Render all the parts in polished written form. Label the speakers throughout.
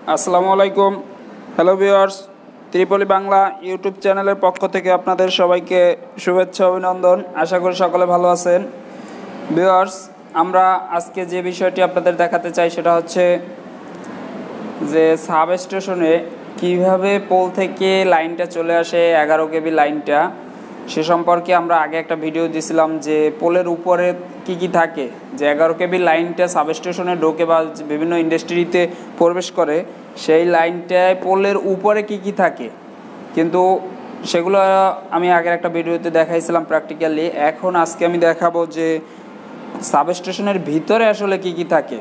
Speaker 1: আসসালামু আলাইকুম। Hello viewers, Tripoli Bangla YouTube চ্যানেলের পক্ষ থেকে আপনাদের সবাইকে শুভেচ্ছা অভিনন্দন। আশা করি সকলে ভালো আছেন। ভিউয়ার্স, আমরা আজকে যে বিষয়টি আপনাদের দেখাতে চাই সেটা হচ্ছে যে সাব স্টেশনে কীভাবে পোল থেকে লাইনটা চলে আসে 11 কেবি লাইনটা, সে সম্পর্কে আমরা আগে একটা ভিডিও দিয়েছিলাম যে পোলের উপরে কি কি থাকে, যে 11 কেবি লাইনটা সাবস্টেশনে ঢোকে বা বিভিন্ন ইন্ডাস্ট্রিতে প্রবেশ করে, সেই লাইনটায় পোলের উপরে কি কি থাকে, কিন্তু সেগুলো আমি আগের একটা ভিডিওতে দেখাইছিলাম প্র্যাকটিক্যালি। এখন আজকে আমি দেখাবো যে সাবস্টেশনের ভিতরে আসলে কি কি থাকে।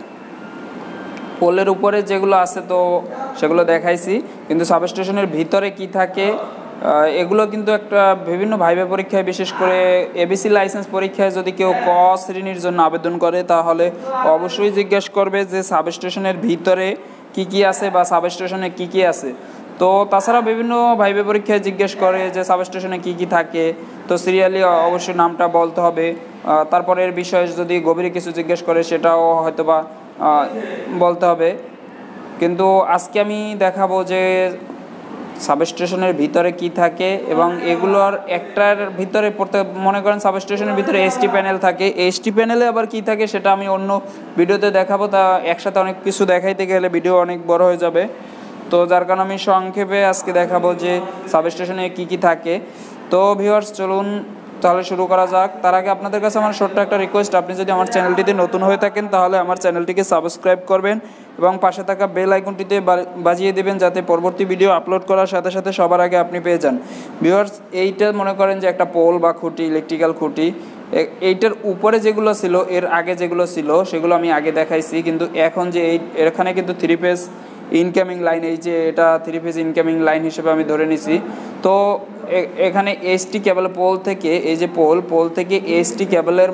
Speaker 1: পোলের উপরে যেগুলো আছে তো সেগুলো দেখাইছি, কিন্তু সাবস্টেশনের ভিতরে কি থাকে এগুলো কিন্তু একটা বিভিন্ন ভাইভা পরীক্ষায়, বিশেষ করে এবিসি লাইসেন্স পরীক্ষায় যদি কেউ ক শ্রেণীর জন্য আবেদন করে তাহলে অবশ্যই জিজ্ঞেস করবে যে সাবস্টেশনের ভিতরে কি কি আছে বা সাবস্টেশনে কি কি আছে। তো তাছাড়া বিভিন্ন ভাইভা পরীক্ষায় জিজ্ঞেস করে যে সাবস্টেশনে কি কি থাকে, তো সিরিয়ালি অবশ্যই নামটা বলতে হবে। তারপরে এর বিষয়ে যদি গভীরে কিছু জিজ্ঞেস করে সেটাও হয়তোবা বলতে হবে। কিন্তু আজকে আমি দেখাবো যে সাবস্টেশনের ভিতরে কি থাকে, এবং এগুলোর একটার ভিতরে পড়তে মনে করেন সাবস্টেশনের ভিতরে এসটি প্যানেল থাকে, এসটি প্যানেলে আবার কি থাকে সেটা আমি অন্য ভিডিওতে দেখাবো। তা একসাথে অনেক কিছু দেখাইতে গেলে ভিডিও অনেক বড় হয়ে যাবে, তো যার কারণে আমি সংক্ষেপে আজকে দেখাবো যে সাবস্টেশনে কি কি থাকে। তো ভিউয়ার্স, চলুন তাহলে শুরু করা যাক। তার আগে আপনাদের কাছে আমার ছোট্ট একটা রিকোয়েস্ট, আপনি যদি আমার চ্যানেলটিতে নতুন হয়ে থাকেন তাহলে আমার চ্যানেলটিকে সাবস্ক্রাইব করবেন এবং পাশে থাকা বেল আইকনটিতে বাজিয়ে দেবেন, যাতে পরবর্তী ভিডিও আপলোড করার সাথে সাথে সবার আগে আপনি পেয়ে যান। ভিউয়ার্স, এইটা মনে করেন যে একটা পোল বা খুঁটি, ইলেকট্রিক্যাল খুঁটি, এইটার উপরে যেগুলো ছিল, এর আগে যেগুলো ছিল সেগুলো আমি আগে দেখাইছি, কিন্তু এখন যে এখানে কিন্তু 3 ফেজ ইনকামিং লাইন, এই যে এটা 3 ফেজ ইনকামিং লাইন হিসেবে আমি ধরে নিছি। তো এখানে এসটি কেবল পোল থেকে, এই যে পোল থেকে এসটি কেবলের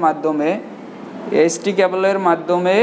Speaker 1: মাধ্যমে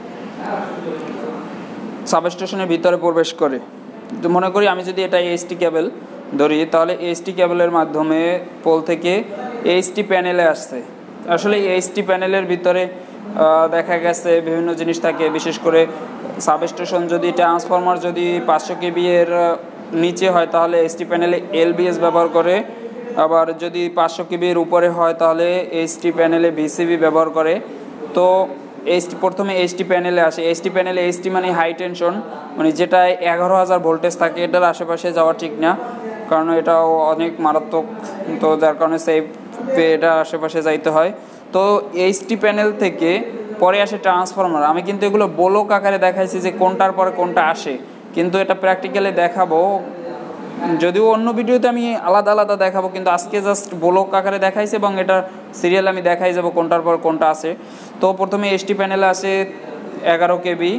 Speaker 1: সাবস্টেশনের ভিতরে প্রবেশ করে। তো মনে করি আমি যদি এটা এসটি কেবল ধরি, তাহলে এসটি কেবলের মাধ্যমে পোল থেকে এসটি প্যানেলে আসছে। আসলে এসটি প্যানেলের ভিতরে দেখা গেছে বিভিন্ন জিনিস থাকে, বিশেষ করে সাবস্টেশন যদি ট্রান্সফরমার যদি 500 কেবি এর নিচে হয় তাহলে এসটি প্যানেলে এলবিএস ব্যবহার করে, আবার যদি 500 কেবির উপরে হয় তাহলে এসটি প্যানেলে ভিসিবি ব্যবহার করে। তো প্রথমে এসটি প্যানেলে আসে। এসটি প্যানেলে, এসটি মানে হাই টেনশন, মানে যেটায় 11,000 ভোল্টেজ থাকে, এটার আশেপাশে যাওয়া ঠিক না, কারণ এটাও অনেক মারাত্মক, তো যার কারণে সেফ এটা আশেপাশে যাইতে হয়। তো এসটি প্যানেল থেকে পরে আসে ট্রান্সফরমার। আমি কিন্তু এগুলো ব্লক আকারে দেখাইছি যে কোনটার পরে কোনটা আসে, কিন্তু এটা প্র্যাকটিক্যালি দেখাবো, যদিও অন্য ভিডিওতে আমি আলাদা আলাদা দেখাবো, কিন্তু আজকে জাস্ট ব্লক আকারে দেখাইছে এবং এটা সিরিয়াল আমি দেখাই যাব কোনটার পর কোনটা আছে। তো প্রথমে এসটি প্যানেলে আসে 11 কেবি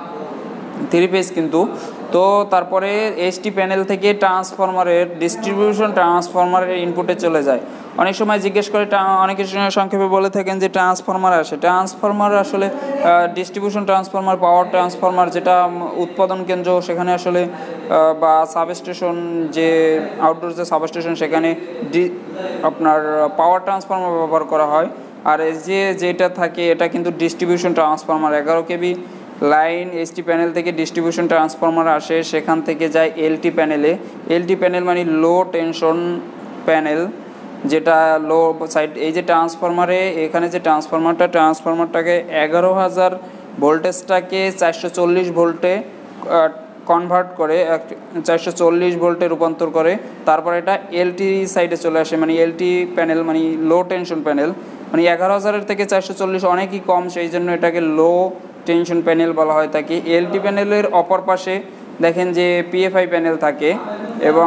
Speaker 1: 3 ফেজ কিন্তু। তো তারপরে এসটি প্যানেল থেকে ট্রান্সফরমারের ডিস্ট্রিবিউশন ট্রান্সফরমারের ইনপুটে চলে যায়। অনেক সময় জিজ্ঞেস করে, অনেকের সংক্ষেপে বলে থাকেন যে ট্রান্সফরমার আসে। ট্রান্সফরমার আসলে ডিস্ট্রিবিউশন ট্রান্সফরমার, পাওয়ার ট্রান্সফরমার যেটা উৎপাদন কেন্দ্র, সেখানে আসলে বা সাবস্টেশন, যে আউটডোর যে সাবস্টেশন, সেখানে আপনার পাওয়ার ট্রান্সফরমার ব্যবহার করা হয়। আর যেটা থাকে এটা কিন্তু distribution transformer. 11 KV line ST panel থেকে ডিস্ট্রিবিউশন ট্রান্সফরমার আসে, সেখান থেকে যায় এলটি প্যানেলে। এলটি প্যানেল মানে লো টেনশন প্যানেল, যেটা লো সাইড। এই যে ট্রান্সফরমারে, এখানে যে ট্রান্সফরমারটাকে 11,000 ভোল্টেজটাকে 440 ভোল্টে কনভার্ট করে, 440 ভোল্টে রূপান্তর করে, তারপর এটা এলটি সাইডে চলে আসে, মানে এলটি প্যানেল মানে লো টেনশন প্যানেল। মানে 11,000-এর থেকে 440 অনেকই কম, সেই জন্য এটাকে লো টেনশন প্যানেল বলা হয় থাকে। এলটি প্যানেলের অপর পাশে দেখেন যে পিএফআই প্যানেল থাকে, এবং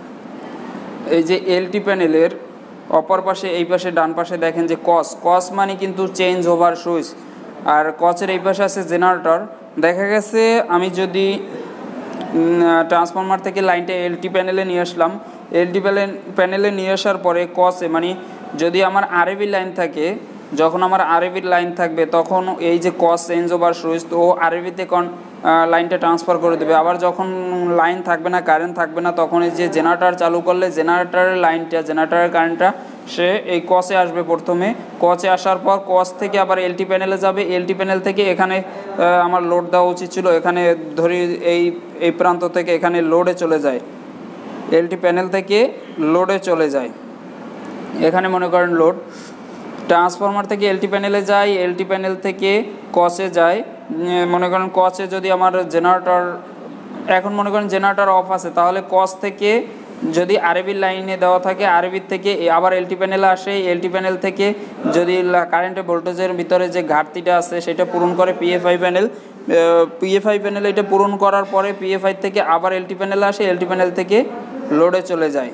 Speaker 1: এই যে এলটি প্যানেলের অপর পাশে, এই পাশে ডান পাশে দেখেন যে কস মানে কিন্তু চেঞ্জ ওভার সুইচ, আর কচের এই পাশে আছে জেনারেটর। দেখা গেছে আমি যদি ট্রান্সফরমার থেকে লাইনটা এলটি প্যানেলে নিয়ে আসলাম, এলটি প্যানেলে নিয়ে আসার পরে কসে মানে যদি আমার আরএবি লাইন থাকে, যখন আমার আরএবির লাইন থাকবে তখন এই যে কস চেঞ্জ ওভার সুইচ, তো ও আরএবিতে লাইনটা ট্রান্সফার করে দেবে। আবার যখন লাইন থাকবে না, কারেন্ট থাকবে না, তখন এই যে জেনারেটর চালু করলে জেনারেটরের লাইনটা, জেনারেটরের কারেন্টটা সে এই কসে আসবে। প্রথমে কসে আসার পর কস থেকে আবার এলটি প্যানেলে যাবে। এলটি প্যানেল থেকে এখানে আমার লোড দেওয়া উচিত ছিল, এখানে ধরি এই প্রান্ত থেকে এখানে লোডে চলে যায়, এলটি প্যানেল থেকে লোডে চলে যায়। এখানে মনে করেন লোড ট্রান্সফরমার থেকে এলটি প্যানেলে যায়, এলটি প্যানেল থেকে কসে যায়। মনে করেন কসে যদি আমার জেনারেটর, এখন মনে করেন জেনারেটর অফ আছে, তাহলে কস থেকে যদি আরবির লাইনে দেওয়া থাকে, আরবির থেকে আবার এলটি প্যানেলে আসে, এলটি প্যানেল থেকে যদি কারেন্টের ভোল্টেজের ভিতরে যে ঘাটতিটা আছে সেটা পূরণ করে পিএফআই প্যানেল। পিএফআই প্যানেল এটা পূরণ করার পরে পিএফআই থেকে আবার এলটি প্যানেলে আসে, এলটি প্যানেল থেকে লোডে চলে যায়।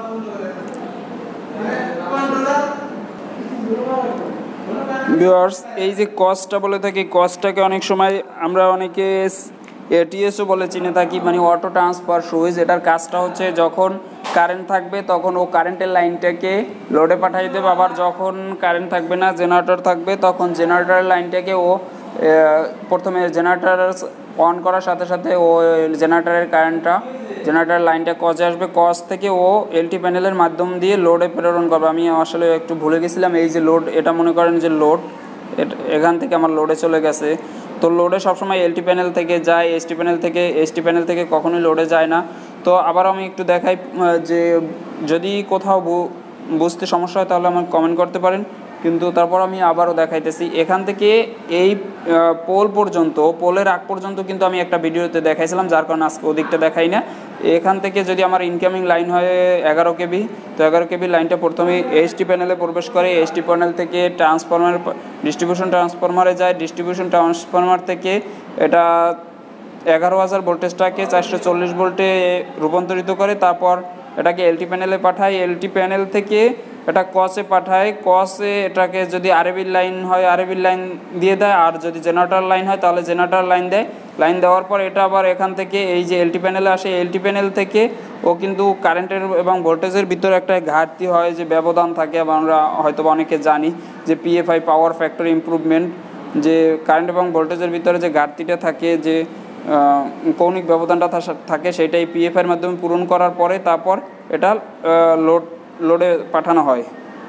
Speaker 1: ভিউয়ার্স, এই যে কসটা বলে থাকি, কসটাকে অনেক সময় আমরা অনেকে এটিএসও বলে চিনে থাকি, মানে অটো ট্রান্সফার সুইচ। এটার কাজটা হচ্ছে যখন কারেন্ট থাকবে তখন ও কারেন্টের লাইনটাকে লোডে পাঠিয়ে দেবে, আবার যখন কারেন্ট থাকবে না, জেনারেটর থাকবে, তখন জেনারেটরের লাইনটাকে ও প্রথমে জেনারেটর অন করার সাথে সাথে ও জেনারেটরের কারেন্টটা, জেনারেটর লাইনটা কসে আসবে, কস থেকে ও এলটি প্যানেলের মাধ্যম দিয়ে লোডে প্রেরণ করবে। আমি আসলে একটু ভুলে গেছিলাম, এই যে লোড, এটা মনে করেন যে লোড, এখান থেকে আমার লোডে চলে গেছে। তো লোডে সবসময় এলটি প্যানেল থেকে যায়, এসটি প্যানেল থেকে কখনোই লোডে যায় না। তো আবার আমি একটু দেখাই, যে যদি কোথাও বুঝতে সমস্যা হয় তাহলে আমাকে কমেন্ট করতে পারেন, কিন্তু তারপর আমি আবারও দেখাইতেছি। এখান থেকে এই পোল পর্যন্ত, পোলের আগ পর্যন্ত কিন্তু আমি একটা ভিডিওতে দেখাইছিলাম, যার কারণে আজকে ওদিকটা দেখাই না। এখান থেকে যদি আমার ইনকামিং লাইন হয় 11 কেবি, তো 11 কেবি লাইনটা প্রথমে এসটি প্যানেলে প্রবেশ করে, এসটি প্যানেল থেকে ডিস্ট্রিবিউশন ট্রান্সফরমারে যায়, ডিস্ট্রিবিউশন ট্রান্সফরমার থেকে এটা 11,000 ভোল্টেজটাকে 440 ভোল্টে রূপান্তরিত করে, তারপর এটাকে এলটি প্যানেলে পাঠায়, এলটি প্যানেল থেকে এটা কসে পাঠায়, কসে এটাকে যদি আরবির লাইন হয় আরবির লাইন দিয়ে দেয়, আর যদি জেনারেটর লাইন হয় তাহলে জেনারেটর লাইন দেয়। লাইন দেওয়ার পর এটা আবার এখান থেকে এই যে এলটি প্যানেলে আসে, এলটি প্যানেল থেকে ও কিন্তু কারেন্টের এবং ভোল্টেজের ভিতরে একটা ঘাটতি হয়, যে ব্যবধান থাকে, আমরা হয়তো অনেকে জানি যে পিএফআই পাওয়ার ফ্যাক্টর ইমপ্রুভমেন্ট, যে কারেন্ট এবং ভোল্টেজের ভিতরে যে ঘাটতিটা থাকে, যে কৌণিক ব্যবধানটা থাকে, সেটাই পিএফআইয়ের মাধ্যমে পূরণ করার পরে তারপর এটা লোডে পাঠানো হয়।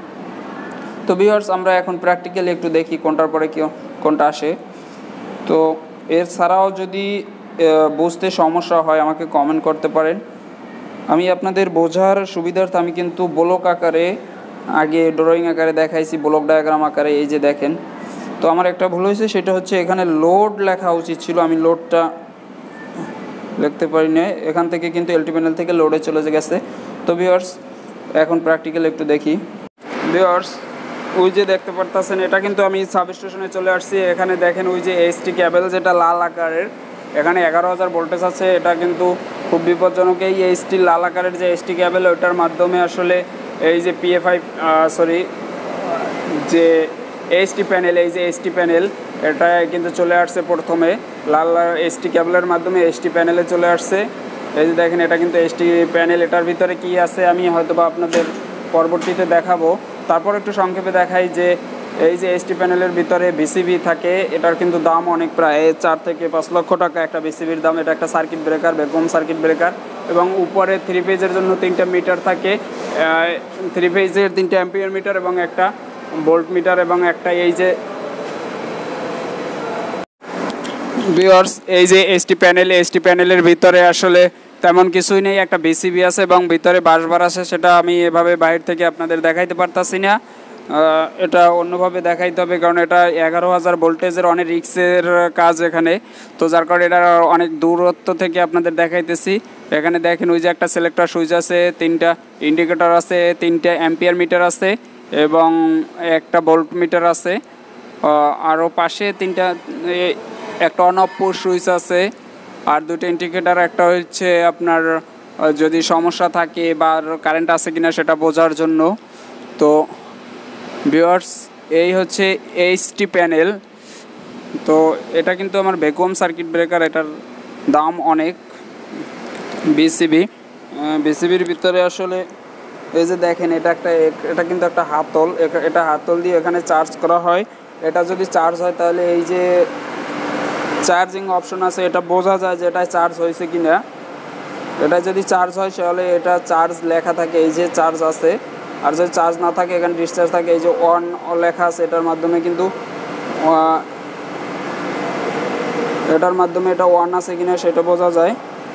Speaker 1: তো ভিউয়ার্স, আমরা এখন প্র্যাকটিক্যালি একটু দেখি কোনটার পরে কোনটা আসে। তো এছাড়াও যদি বুঝতে সমস্যা হয় আমাকে কমেন্ট করতে পারেন। আমি আপনাদের বোঝার সুবিধার্থে আমি কিন্তু ব্লক আকারে, আগে ড্রয়িং আকারে দেখাইছি, ব্লক ডায়াগ্রাম আকারে, এই যে দেখেন। তো আমার একটা ভুল হয়েছে, সেটা হচ্ছে এখানে লোড লেখা উচিত ছিল, আমি লোডটা লিখতে পারি না, এখান থেকে কিন্তু এলটি প্যানেল থেকে লোডে চলে গেছে। তো ভিউয়ার্স, এখন প্র্যাকটিক্যাল একটু দেখি। ভিউয়ার্স, ওই যে দেখতে পারতেছেন, এটা কিন্তু আমি সাবস্টেশনে চলে আসছি। এখানে দেখেন ওই যে এসটি কেবল, যেটা লাল আকারের, এখানে 11,000 ভোল্টেজ আছে। এটা কিন্তু খুব বিপজ্জনক। এই এসটি লাল আকারের যে এসটি কেবল, ওটার মাধ্যমে আসলে এই যে পিএফআই যে এসটি প্যানেল, এই যে এসটি প্যানেল, এটা কিন্তু চলে আসছে প্রথমে লাল এসটি কেবলের মাধ্যমে এসটি প্যানেলে চলে আসছে। এই যে দেখেন, এটা কিন্তু এসটি প্যানেল, এটার ভিতরে কি আছে আমি হয়তো বা আপনাদের পরবর্তীতে দেখাবো। তারপর একটু সংক্ষেপে দেখাই যে এই যে এসটি প্যানেলের ভিতরে বিসিবি থাকে, এটার কিন্তু দাম অনেক, প্রায় 4 থেকে 5 লক্ষ টাকা একটা বিসিবির দাম। এটা একটা circuit breaker, vacuum circuit breaker, এবং উপরে 3 ফেজের জন্য 3টা মিটার থাকে, 3 ফেজের 3টা অ্যাম্পিয়ার মিটার এবং একটা ভোল্ট মিটার, এবং একটা এই যে ভিউয়ার্স, এই যে এসটি প্যানেলের ভিতরে আসলে তেমন কিছুই নেই, একটা বিসিবি আছে এবং ভিতরে বাসবার আছে। সেটা আমি এভাবে বাইরে থেকে আপনাদের দেখাইতে পারতাছি না, এটা অন্যভাবে দেখাইতে হবে, কারণ এটা 11,000 ভোল্টেজের অনেক রিক্সের কাজ এখানে। তো যার কারণে এটা অনেক দূরত্ব থেকে আপনাদের দেখাইতেছি। এখানে দেখেন ওই যে একটা সিলেক্টর সুইচ আছে, 3টা ইন্ডিকেটর আছে, 3টা অ্যাম্পিয়ার মিটার আছে এবং একটা ভোল্ট মিটার আছে, আরও পাশে 3টা, একটা অন অফ পুশ সুইচ আছে, আর 2টা ইন্ডিকেটার। একটা হচ্ছে আপনার যদি সমস্যা থাকে বা কারেন্ট আছে কিনা সেটা বোঝার জন্য। তো ভিউয়ার্স, এই হচ্ছে এইচটি প্যানেল। তো এটা কিন্তু আমার ভ্যাকুয়াম সার্কিট ব্রেকার, এটার দাম অনেক। বিসিবির ভিতরে আসলে এই যে দেখেন, এটা কিন্তু একটা হাতল, এটা হাতল দিয়ে এখানে চার্জ করা হয়। এটা যদি চার্জ হয় তাহলে এই যে চার্জিং অপশন আছে, এটা বোঝা যায় যে এটা চার্জ হয়েছে কিনা। এটা যদি চার্জ হয় তাহলে এটা চার্জ লেখা থাকে, এই যে চার্জ আছে। আর যদি চার্জ না থাকে এখানে ডিসচার্জ থাকে, এই যে অন লেখা আছে। এটার মাধ্যমে কিন্তু এটা অন আছে কিনা সেটা বোঝা যায়।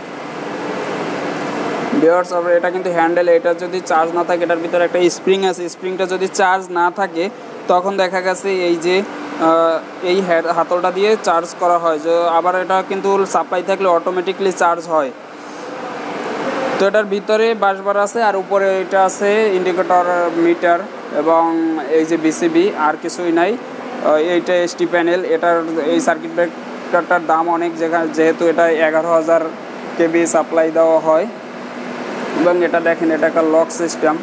Speaker 1: ভিউয়ার্স, আবার এটা কিন্তু হ্যান্ডেল, এটা যদি চার্জ না থাকে, এটার ভিতরে একটা স্প্রিং আছে, স্প্রিংটা যদি চার্জ না থাকে তখন দেখা গেছে এই যে এই হাতলটা দিয়ে চার্জ করা হয়। যে আবার এটা কিন্তু সাপ্লাই থাকলে অটোমেটিকলি চার্জ হয়। তো এটার ভিতরে বাসবার আছে, আর উপরে এটা আছে ইন্ডিকেটর, মিটার এবং এই যে বিসিবি, আর কিছুই নাই। এইটা এসটি প্যানেল। এটার এই সার্কিট ব্রেকারটার দাম অনেক, যেহেতু এটা 11,000 কেবি সাপ্লাই দেওয়া হয়। এবং এটা দেখেন, এটা একটা লক সিস্টেম।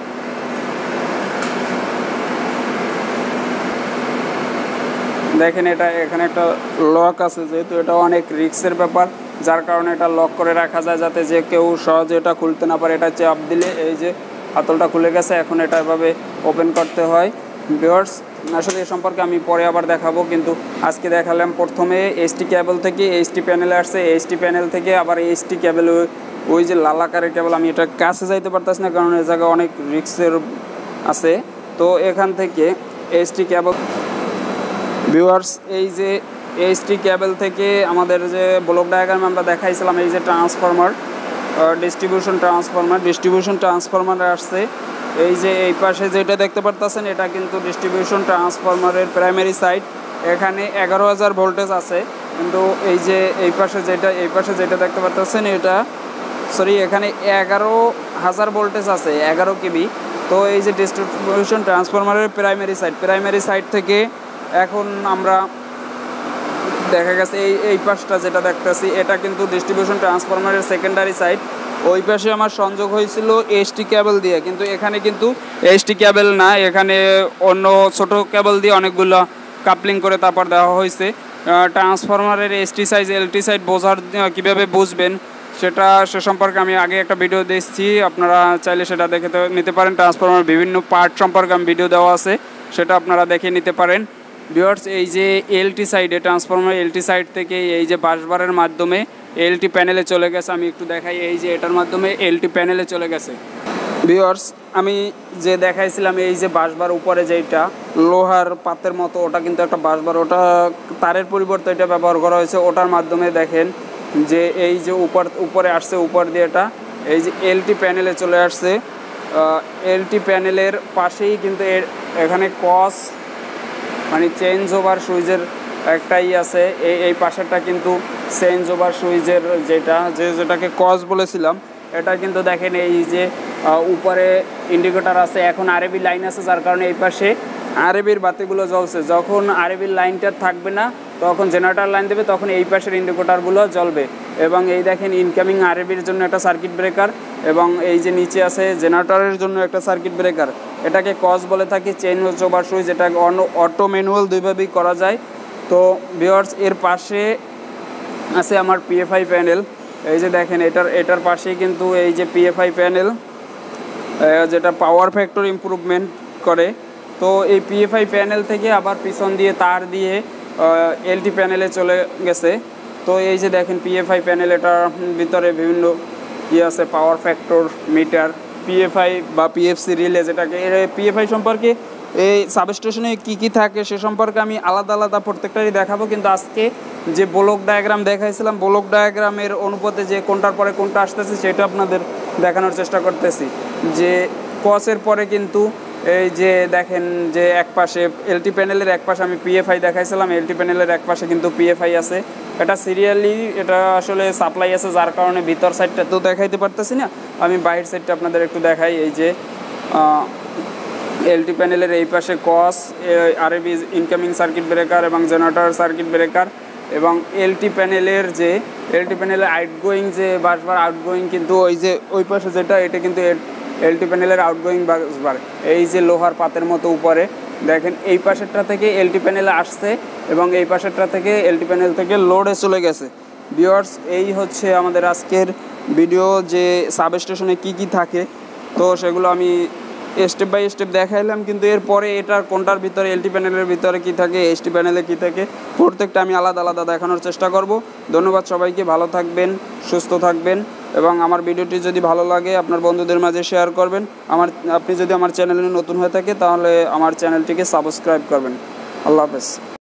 Speaker 1: দেখেন এটা এখানে একটা লক আছে, যেহেতু এটা অনেক রিস্কের ব্যাপার, যার কারণে এটা লক করে রাখা যায় যাতে যে কেউ সহজে এটা খুলতে না পারে। এটা চাপ দিলে এই যে হাতলটা খুলে গেছে, এখন এটা এভাবে ওপেন করতে হয়। ভিউয়ার্স, আসলে এ সম্পর্কে আমি পরে আবার দেখাবো, কিন্তু আজকে দেখালাম। প্রথমে এইচটি কেবল থেকে এইচটি প্যানেলে আসছে, এইচটি প্যানেল থেকে আবার এইচটি কেবল, ওই যে লাল আকারের কেবল, আমি এটা কাছে যাইতে পারতেছি না কারণ এই জায়গায় অনেক রিস্কের আছে। তো এখান থেকে এইচটি কেবল, ভিউয়ার্স, এই যে এইচটি কেবল থেকে আমাদের যে ব্লক ডায়াগ্রাম আমরা দেখাইছিলাম, এই যে ট্রান্সফরমার, ডিস্ট্রিবিউশন ট্রান্সফরমার আসছে। এই যে এই পাশে যেটা দেখতে পারতেছেন, এটা কিন্তু ডিস্ট্রিবিউশন ট্রান্সফরমারের প্রাইমারি সাইড। এখানে 11,000 ভোল্টেজ আছে, কিন্তু এই যে এই পাশে যেটা দেখতে পারতেছেন, এটা এখানে 11,000 ভোল্টেজ আছে, 11 কেবি। তো এই যে ডিস্ট্রিবিউশন ট্রান্সফরমারের প্রাইমারি সাইড থেকে এখন আমরা দেখা গেছে এই পাশটা যেটা দেখতেছি, এটা কিন্তু ডিস্ট্রিবিউশন ট্রান্সফরমারের সেকেন্ডারি সাইড। ওই পাশে আমার সংযোগ হয়েছিল এইচটি কেবল দিয়ে, কিন্তু এখানে কিন্তু এইচটি কেবল না, এখানে অন্য ছোট কেবল দিয়ে অনেকগুলো কাপলিং করে তারপর দেওয়া হয়েছে। ট্রান্সফরমারের এসটি সাইজ, এলটি সাইড কীভাবে বুঝবেন সে সম্পর্কে আমি আগে একটা ভিডিও দিচ্ছি, আপনারা চাইলে সেটা দেখে নিতে পারেন। ট্রান্সফরমার বিভিন্ন পার্ট সম্পর্কে আমি ভিডিও দেওয়া আছে, সেটা আপনারা দেখে নিতে পারেন। ভিউয়ার্স, এই যে এলটি সাইডে, ট্রান্সফরমার এলটি সাইড থেকে এই যে বাসবারের মাধ্যমে এলটি প্যানেলে চলে গেছে। আমি একটু দেখাই, এই যে এটার মাধ্যমে এলটি প্যানেলে চলে গেছে। ভিউয়ার্স, আমি যে দেখাইছিলাম এই যে বাসবার উপরে যেটা লোহার পাতের মতো, ওটা কিন্তু একটা বাসবার, ওটা তারের পরিবর্তে এটা ব্যবহার করা হয়েছে। ওটার মাধ্যমে দেখেন যে এই যে উপরে আসছে, উপর দিয়ে এটা এই যে এলটি প্যানেলে চলে আসছে। এলটি প্যানেলের পাশেই কিন্তু এখানে কস মানে চেঞ্জ ওভার সুইচের একটাই আছে। এই পাশেরটা কিন্তু চেঞ্জ ওভার সুইচের যেটাকে কস বলেছিলাম, এটা কিন্তু দেখেন এই যে উপরে ইন্ডিকেটর আছে। এখন আরএবি লাইন আছে, যার কারণে এই পাশে আরএবির বাতিগুলো জ্বলছে। যখন আরএবির লাইনটা থাকবে না, তখন জেনারেটর লাইন দেবে, তখন এই পাশের ইন্ডিকেটরগুলো জ্বলবে। এবং এই দেখেন ইনকামিং আরএবির জন্য একটা সার্কিট ব্রেকার, এবং এই যে নিচে আছে জেনারেটরের জন্য একটা সার্কিট ব্রেকার। এটাকে কস বলে থাকি, চেঞ্জ ওভার সুইচ। এটাকে অটো ম্যানুয়াল দুইভাবেই করা যায়। তো ভিউয়ার্স, এর পাশে আছে আমার পিএফআই প্যানেল। এই যে দেখেন এটার পাশেই কিন্তু এই যে পিএফআই প্যানেল, যেটা পাওয়ার ফ্যাক্টর ইমপ্রুভমেন্ট করে। তো এই পিএফআই প্যানেল থেকে আবার পিছন দিয়ে তার দিয়ে এলটি প্যানেলে চলে গেছে। তো এই যে দেখেন পিএফআই প্যানেল, এটার ভিতরে বিভিন্ন আছে, পাওয়ার ফ্যাক্টর, মিটার, পিএফআই বা পিএফসি রিলে, যেটাকে পিএফআই সম্পর্কে এই সাবস্টেশনে কী থাকে সে সম্পর্কে আমি আলাদা আলাদা প্রত্যেকটারই দেখাবো। কিন্তু আজকে যে ব্লক ডায়াগ্রাম দেখাইছিলাম, ব্লক ডায়াগ্রামের অনুপাতে যে কোনটার পরে কোনটা আসতেছে সেটা আপনাদের দেখানোর চেষ্টা করতেছি। যে কসের পরে কিন্তু এই যে দেখেন যে এক পাশে এলটি প্যানেলের এক পাশে আমি পিএফআই দেখাইছিলাম, এলটি প্যানেলের এক পাশে কিন্তু পিএফআই আছে। এটা সিরিয়ালি এটা আসলে সাপ্লাই আছে, যার কারণে ভিতর সাইডটা তো দেখাইতে পারতেছি না, আমি বাইরের সাইডটা আপনাদের একটু দেখাই। এই যে এলটি প্যানেলের এই পাশে COS, RAB incoming circuit breaker এবং জেনারেটর সার্কিট ব্রেকার, এবং এলটি প্যানেলের আউটগোয়িং যে বাসবার আউটগোয়িং, কিন্তু ওই যে ওই পাশে যেটা, এটা কিন্তু এলটি প্যানেলের আউটগোয়িং বাসবার। এই যে লোহার পাতের মতো উপরে দেখেন, এই পাশেরটা থেকে এলটি প্যানেলে আসছে এবং এই পাশেরটা থেকে এলটি প্যানেল থেকে লোডে চলে গেছে। ভিউয়ার্স, এই হচ্ছে আমাদের আজকের ভিডিও, যে সাবস্টেশনে কী থাকে। তো সেগুলো আমি স্টেপ বাই স্টেপ দেখাইলাম, কিন্তু এরপরে এটার কোনটার ভিতরে এলটি প্যানেলের ভিতরে কী থাকে, এইচটি প্যানেলে কী থাকে, প্রত্যেকটা আমি আলাদা আলাদা দেখানোর চেষ্টা করব। ধন্যবাদ সবাইকে, ভালো থাকবেন, সুস্থ থাকবেন, এবং আমার ভিডিওটি যদি ভালো লাগে আপনার বন্ধুদের মাঝে শেয়ার করবেন। আপনি যদি আমার চ্যানেলে নতুন হয়ে থাকে তাহলে আমার চ্যানেলটিকে সাবস্ক্রাইব করবেন। আল্লাহ হাফেজ।